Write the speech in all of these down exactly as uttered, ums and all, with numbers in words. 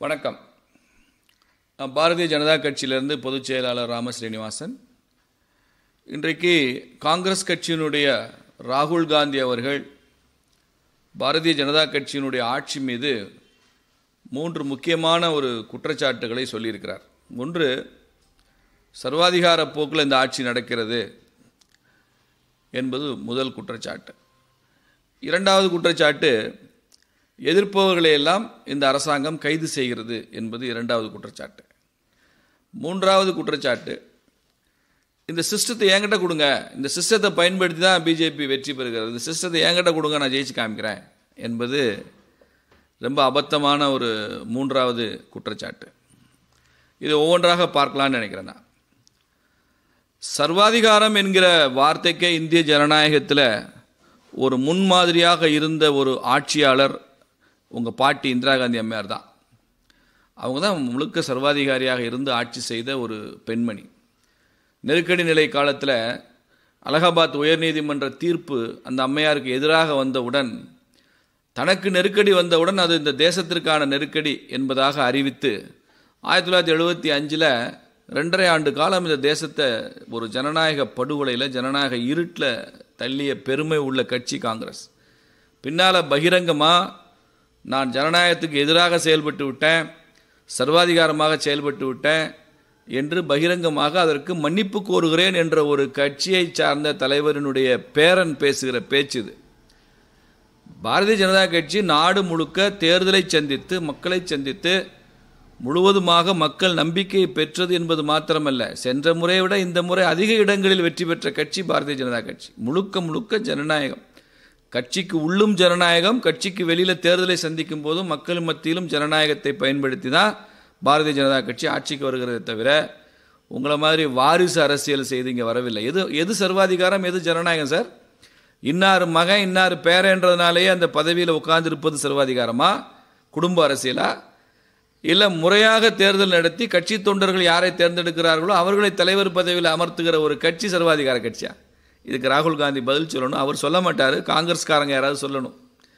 வணக்கம். பாரதிய ஜனதா கட்சியிலிருந்து பொதுச் செயலாளர் ராம ஸ்ரீனிவாசன். இன்றைக்கு காங்கிரஸ் கட்சியினுடைய ராகுல் காந்தி அவர்கள் பாரதிய ஜனதா கட்சியினுடைய ஆட்சி மீது மூன்று முக்கியமான ஒரு குற்றச்சாட்டுகளை சொல்லியிருக்கிறார். ஒன்று, சர்வாதிகார போக்கில் இந்த ஆட்சி நடக்கிறது என்பது முதல் குற்றச்சாட்டு. இரண்டாவது குற்றச்சாட்டு, எதிர்ப்பவர்களை எல்லாம் இந்த அரசாங்கம் கைது செய்கிறது என்பது இரண்டாவது குற்றச்சாட்டு. மூன்றாவது குற்றச்சாட்டு, இந்த சிஸ்டத்தை என்கிட்ட கொடுங்க, இந்த சிஸ்டத்தை பயன்படுத்தி தான் பிஜேபி வெற்றி பெறுகிறது, இந்த சிஸ்டத்தை என்கிட்ட கொடுங்க, நான் ஜெயிச்சு காமிக்கிறேன் என்பது ரொம்ப அபத்தமான ஒரு மூன்றாவது குற்றச்சாட்டு. இது ஒவ்வொன்றாக பார்க்கலான்னு நினைக்கிறேன். நான் சர்வாதிகாரம் என்கிற வார்த்தைக்கே இந்திய ஜனநாயகத்தில் ஒரு முன்மாதிரியாக இருந்த ஒரு ஆட்சியாளர் உங்கள் பாட்டி இந்திரா காந்தி அம்மையார் தான். அவங்க தான் முழுக்க சர்வாதிகாரியாக இருந்து ஆட்சி செய்த ஒரு பெண்மணி. நெருக்கடி நிலை காலத்தில் அலகாபாத் உயர்நீதிமன்ற தீர்ப்பு அந்த அம்மையாருக்கு எதிராக வந்தவுடன், தனக்கு நெருக்கடி வந்தவுடன் அது இந்த தேசத்திற்கான நெருக்கடி என்பதாக அறிவித்து ஆயிரத்தி தொள்ளாயிரத்தி எழுபத்தி அஞ்சில் ரெண்டரை ஆண்டு காலம் இந்த தேசத்தை ஒரு ஜனநாயக படுகொலையில், ஜனநாயக இருட்டில் தள்ளிய பெருமை உள்ள கட்சி காங்கிரஸ். பின்னால் பகிரங்கமாக நான் ஜனநாயகத்துக்கு எதிராக செயல்பட்டு விட்டேன், சர்வாதிகாரமாக செயல்பட்டு விட்டேன் என்று பகிரங்கமாக அதற்கு மன்னிப்பு கோருகிறேன் என்ற ஒரு கட்சியை சார்ந்த தலைவரினுடைய பேரன் பேசுகிற பேச்சு இது. பாரதிய ஜனதா கட்சி நாடு முழுக்க தேர்தலை சந்தித்து, மக்களை சந்தித்து முழுவதுமாக மக்கள் நம்பிக்கையை பெற்றது என்பது மாத்திரமல்ல, சென்ற முறையை விட இந்த முறை அதிக இடங்களில் வெற்றி பெற்ற கட்சி பாரதிய ஜனதா கட்சி. முழுக்க முழுக்க ஜனநாயகம். கட்சிக்கு உள்ளும் ஜனநாயகம், கட்சிக்கு வெளியில் தேர்தலை சந்திக்கும் போதும் மக்கள் மத்தியிலும் ஜனநாயகத்தை பயன்படுத்தி தான் பாரதிய ஜனதா கட்சி ஆட்சிக்கு வருகிறதே தவிர உங்களை மாதிரி வாரிசு அரசியல் செய்து இங்கே வரவில்லை. எது எது சர்வாதிகாரம், எது ஜனநாயகம் சார்? இன்னார் மகன் இன்னார் பேரன்றதுனாலேயே அந்த பதவியில் உட்கார்ந்திருப்பது சர்வாதிகாரமா, குடும்ப அரசியலா? இல்லை முறையாக தேர்தல் நடத்தி கட்சி தொண்டர்கள் யாரை தேர்ந்தெடுக்கிறார்களோ அவர்களை தலைவர் பதவியில் அமர்த்துகிற ஒரு கட்சி சர்வாதிகார கட்சியா? இதுக்கு ராகுல் காந்தி பதில் சொல்லணும். அவர் சொல்ல மாட்டார், காங்கிரஸ்காரங்க யாராவது சொல்லணும்.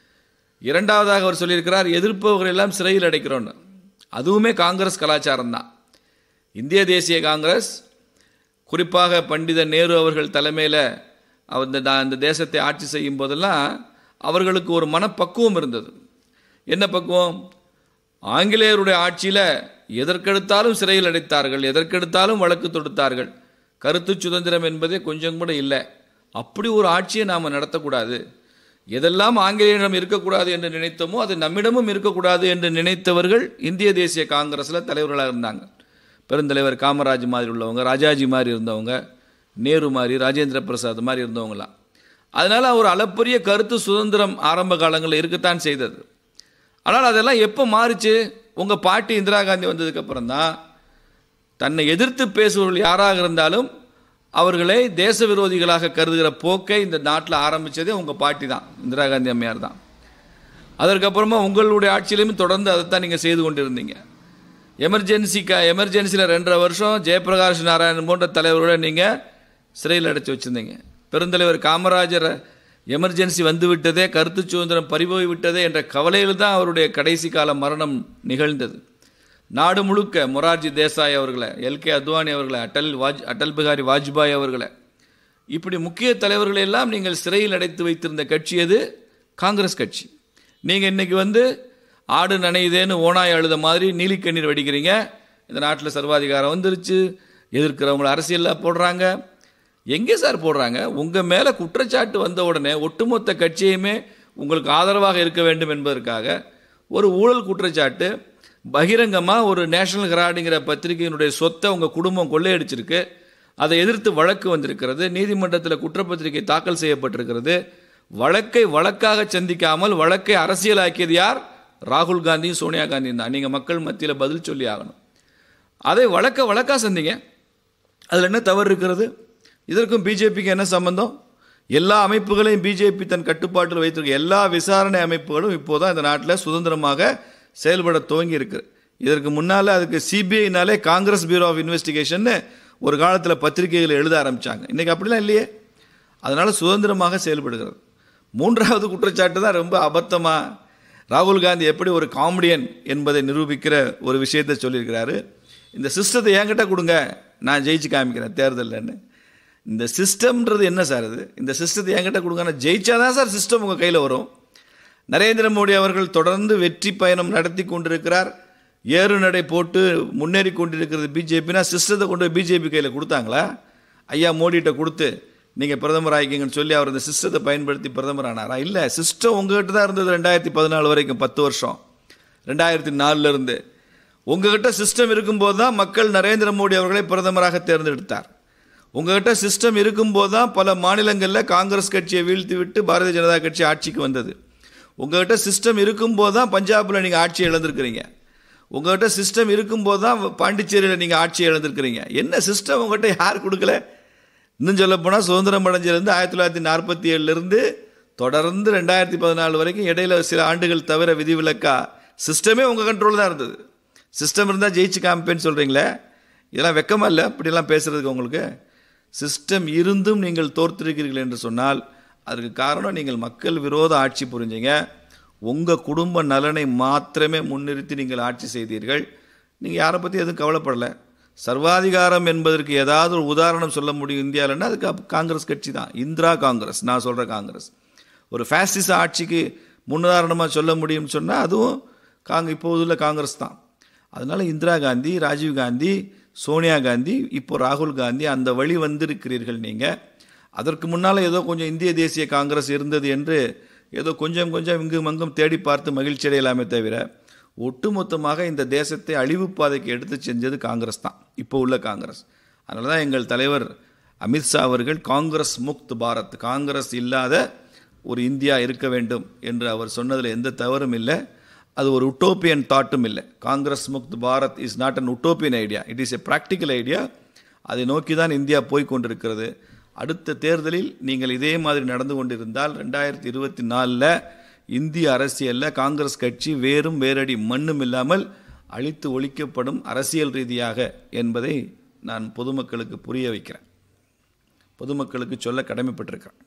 இரண்டாவதாக அவர் சொல்லியிருக்கிறார், எதிர்ப்பவர்கள் எல்லாம் சிறையில் அடைக்கிறோன்னு. அதுவுமே காங்கிரஸ் கலாச்சாரம் தான். இந்திய தேசிய காங்கிரஸ், குறிப்பாக பண்டித நேரு அவர்கள் தலைமையில் அந்த அந்த தேசத்தை ஆட்சி செய்யும் போதெல்லாம் அவர்களுக்கு ஒரு மனப்பக்குவம் இருந்தது. என்ன பக்குவம்? ஆங்கிலேயருடைய ஆட்சியில் எதற்கெடுத்தாலும் சிறையில் அடைத்தார்கள், எதற்கெடுத்தாலும் வழக்கு தொடுத்தார்கள். கருத்து சுதந்திரம் என்பதே கொஞ்சம் கூட இல்லை. அப்படி ஒரு ஆட்சியை நாம் நடத்தக்கூடாது. எதெல்லாம் ஆங்கிலேயரிடம் இருக்கக்கூடாது என்று நினைத்தோமோ அது நம்மிடமும் இருக்கக்கூடாது என்று நினைத்தவர்கள் இந்திய தேசிய காங்கிரஸில் தலைவர்களாக இருந்தாங்க. பெருந்தலைவர் காமராஜ் மாதிரி உள்ளவங்க, ராஜாஜி மாதிரி இருந்தவங்க, நேரு மாதிரி, ராஜேந்திர பிரசாத் மாதிரி இருந்தவங்களாம். அதனால் ஒரு அளப்பரிய கருத்து சுதந்திரம் ஆரம்ப காலங்களில் இருக்கத்தான் செய்தது. ஆனால் அதெல்லாம் எப்போ மாறிச்சு? உங்கள் பாட்டி இந்திரா காந்தி வந்ததுக்கப்புறம் தான் தன்னை எதிர்த்து பேசுபவர்கள் யாராக இருந்தாலும் அவர்களை தேச விரோதிகளாக கருதுகிற போக்கை இந்த நாட்டில் ஆரம்பித்ததே உங்கள் பாட்டி தான், இந்திரா காந்தி அம்மையார் தான். அதற்கப்புறமா உங்களுடைய ஆட்சியிலையும் தொடர்ந்து அதைத்தான் நீங்கள் செய்து கொண்டிருந்தீங்க. எமர்ஜென்சிக்கா எமர்ஜென்சியில் ரெண்டரை வருஷம் ஜெயபிரகாஷ் நாராயணன் போன்ற தலைவர்களை நீங்கள் சிறையில் அடைச்சி வச்சுருந்தீங்க. பெருந்தலைவர் காமராஜர் எமர்ஜென்சி வந்து விட்டதே, கருத்து சுதந்திரம் பறிபோய் விட்டதே என்ற கவலையில் தான் அவருடைய கடைசி கால மரணம் நிகழ்ந்தது. நாடு முழுக்க மொரார்ஜி தேசாய் அவர்களை, எல் கே அத்வானி அவர்களை, அடல் வாஜ் அடல் பிகாரி வாஜ்பாய் அவர்களை, இப்படி முக்கிய தலைவர்களை எல்லாம் நீங்கள் சிறையில் அடைத்து வைத்திருந்த கட்சி எது? காங்கிரஸ் கட்சி. நீங்கள் இன்றைக்கி வந்து ஆடு நனையுதேன்னு ஓனாய் அழுத மாதிரி நீலிக்கண்ணீர் வடிக்கிறீங்க. இந்த நாட்டில் சர்வாதிகாரம் வந்துருச்சு, எதிர்க்கிறவங்களை அரசியலில் போடுறாங்க. எங்கே சார் போடுறாங்க? உங்கள் மேலே குற்றச்சாட்டு வந்த உடனே ஒட்டுமொத்த கட்சியுமே உங்களுக்கு ஆதரவாக இருக்க வேண்டும் என்பதற்காக ஒரு ஊழல் குற்றச்சாட்டு பகிரங்கமாக ஒரு நேஷனல் ஹெரால்டுங்கிற பத்திரிகையினுடைய சொத்தை உங்கள் குடும்பம் கொள்ளையடிச்சிருக்கு. அதை எதிர்த்து வழக்கு வந்திருக்கிறது, நீதிமன்றத்தில் குற்றப்பத்திரிகை தாக்கல் செய்யப்பட்டிருக்கிறது. வழக்கை வழக்காக சந்திக்காமல் வழக்கை அரசியலாக்கியது யார்? ராகுல் காந்தியும் சோனியா காந்தியும் தான். நீங்கள் மக்கள் மத்தியில் பதில் சொல்லி ஆகணும். அதை வழக்க வழக்காக சந்திங்க. அதில் என்ன தவறு இருக்கிறது? இதற்கும் பிஜேபிக்கு என்ன சம்பந்தம்? எல்லா அமைப்புகளையும் பிஜேபி தன் கட்டுப்பாட்டில் வைத்திருக்க எல்லா விசாரணை அமைப்புகளும் இப்போதான் இந்த நாட்டில் சுதந்திரமாக செயல்பட துவங்கி இருக்கு. இதற்கு முன்னால் அதுக்கு சிபிஐனாலே காங்கிரஸ் பியூரோ ஆஃப் இன்வெஸ்டிகேஷன் ஒரு காலத்தில் பத்திரிகைகள் எழுத ஆரம்பித்தாங்க. இன்றைக்கி அப்படிலாம் இல்லையே. அதனால் சுதந்திரமாக செயல்படுகிறது. மூன்றாவது குற்றச்சாட்டு தான் ரொம்ப அபத்தமாக ராகுல் காந்தி எப்படி ஒரு காமெடியன் என்பதை நிரூபிக்கிற ஒரு விஷயத்தை சொல்லியிருக்கிறாரு. இந்த சிஸ்டத்தை என்கிட்ட கொடுங்க, நான் ஜெயிச்சு காமிக்கிறேன் தேர்தலில்னு. இந்த சிஸ்டம்ன்றது என்ன சார் இது? இந்த சிஸ்டத்தை என்கிட்ட கொடுங்க, நான் ஜெயிச்சா தான் சார் சிஸ்டம் உங்கள் கையில் வரும். நரேந்திர மோடி அவர்கள் தொடர்ந்து வெற்றி பயணம் நடத்தி கொண்டிருக்கிறார். ஏறு நடை போட்டு முன்னேறி கொண்டிருக்கிறது பிஜேபினா, சிஸ்டத்தை கொண்டு போய் பிஜேபி கையில் கொடுத்தாங்களா? ஐயா மோடிகிட்ட கொடுத்து நீங்கள் பிரதமர் ஆகிக்கிங்கன்னு சொல்லி அவர் இந்த சிஸ்டத்தை பயன்படுத்தி பிரதமர் ஆனாரா? இல்லை, சிஸ்டம் உங்ககிட்ட தான் இருந்தது ரெண்டாயிரத்தி பதினாலு வரைக்கும், பத்து வருஷம். ரெண்டாயிரத்தி நாலுலேருந்து உங்ககிட்ட சிஸ்டம் இருக்கும்போது தான் மக்கள் நரேந்திர மோடி அவர்களை பிரதமராக தேர்ந்தெடுத்தார். உங்ககிட்ட சிஸ்டம் இருக்கும்போது தான் பல மாநிலங்களில் காங்கிரஸ் கட்சியை வீழ்த்தி விட்டு பாரதிய ஜனதா கட்சி ஆட்சிக்கு வந்தது. உங்ககிட்ட சிஸ்டம் இருக்கும்போது தான் பஞ்சாபில் நீங்கள் ஆட்சியை இழந்திருக்கிறீங்க. உங்கள்கிட்ட சிஸ்டம் இருக்கும்போது தான் பாண்டிச்சேரியில் நீங்கள் ஆட்சியை இழந்திருக்கிறீங்க. என்ன சிஸ்டம் உங்கள்கிட்ட யார் கொடுக்கல? இன்னும் சொல்லப்போனால் சுதந்திரம் அடைஞ்சிருந்து ஆயிரத்தி தொள்ளாயிரத்தி நாற்பத்தி ஏழுலேருந்து தொடர்ந்து ரெண்டாயிரத்தி பதினாலு வரைக்கும் இடையில சில ஆண்டுகள் தவிர விதிவிலக்கா சிஸ்டமே உங்கள் கண்ட்ரோல் தான் இருந்தது. சிஸ்டம் இருந்தால் ஜெயிச்சு காமிப்பேன்னு சொல்கிறீங்களே, இதெல்லாம் வெக்கமா இல்லை இப்படிலாம் பேசுகிறதுக்கு? உங்களுக்கு சிஸ்டம் இருந்தும் நீங்கள் தோர்த்திருக்கிறீர்கள் என்று சொன்னால் அதற்கு காரணம் நீங்கள் மக்கள் விரோத ஆட்சி புரிஞ்சிங்க. உங்கள் குடும்ப நலனை மாத்திரமே முன்னிறுத்தி நீங்கள் ஆட்சி செய்தீர்கள். நீங்கள் யாரை பற்றி எதுவும் கவலைப்படலை. சர்வாதிகாரம் என்பதற்கு ஏதாவது ஒரு உதாரணம் சொல்ல முடியும் இந்தியாவில்னா அதுக்கு காங்கிரஸ் கட்சி தான். இந்திரா காங்கிரஸ், நான் சொல்கிற காங்கிரஸ். ஒரு ஃபேசிச ஆட்சிக்கு முன்னுதாரணமாக சொல்ல முடியும்னு சொன்னால் அதுவும் காங்க இப்போதுள்ள காங்கிரஸ் தான். அதனால் இந்திரா காந்தி, ராஜீவ் காந்தி, சோனியா காந்தி, இப்போ ராகுல் காந்தி, அந்த வழி வந்திருக்கிறீர்கள் நீங்கள். அதற்கு முன்னால் ஏதோ கொஞ்சம் இந்திய தேசிய காங்கிரஸ் இருந்தது என்று ஏதோ கொஞ்சம் கொஞ்சம் இங்கும் அங்கும் தேடி பார்த்து மகிழ்ச்சி அடையலாமே தவிர ஒட்டுமொத்தமாக இந்த தேசத்தை அழிவு பாதைக்கு எடுத்து செஞ்சது காங்கிரஸ் தான், இப்போ உள்ள காங்கிரஸ். அதனால தான் எங்கள் தலைவர் அமித்ஷா அவர்கள் காங்கிரஸ் முக்த் பாரத், காங்கிரஸ் இல்லாத ஒரு இந்தியா இருக்க வேண்டும் என்று அவர் சொன்னதில் எந்த தவறும் இல்லை. அது ஒரு உட்டோப்பியன் தாட்டும் இல்லை. Congress Mukt Bharat is not an utopian idea, it is a practical idea. அதை நோக்கி தான் இந்தியா போய் கொண்டிருக்கிறது. அடுத்த தேர்தலில் நீங்கள் இதே மாதிரி நடந்து கொண்டிருந்தால் ரெண்டாயிரத்தி இருபத்தி நாலில் இந்திய அரசியலில் காங்கிரஸ் கட்சி வேறும் வேரடி மண்ணும் இல்லாமல் அழித்து ஒழிக்கப்படும் அரசியல் ரீதியாக என்பதை நான் பொதுமக்களுக்கு புரிய வைக்கிறேன், பொதுமக்களுக்கு சொல்ல கடமைப்பட்டிருக்கிறேன்.